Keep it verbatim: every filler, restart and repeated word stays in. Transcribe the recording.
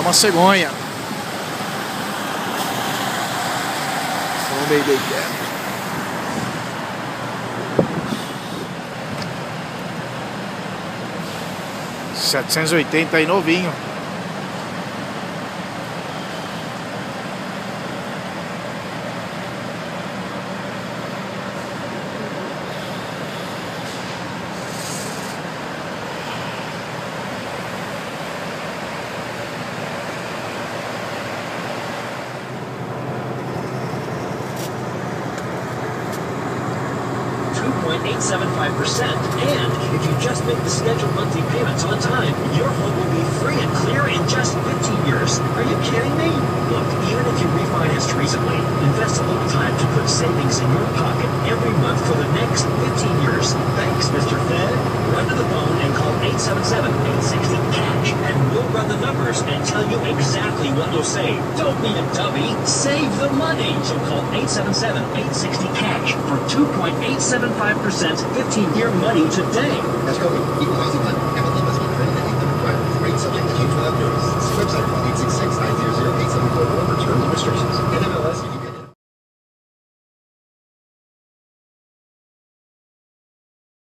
uma cegonha. From Mayday Cap. setecentos e oitenta aí novinho. two point eight seven five percent, and if you just make the scheduled monthly payments on time, your home will be free and clear in just fifteen years. Are you kidding me? Look, even if you refinanced recently, invest a little time to put savings in your pocket every month for the next fifteen years. Thanks, Mister Fed. Run to the phone and call eight seven seven, eight six zero, CASH, and we'll run the numbers and tell you exactly what you'll save. Don't be a dummy. Save the money. So call eight seven seven, eight six zero, CASH for two point eight seven five percent fifteen-year money today. Let's go. Equalize the money.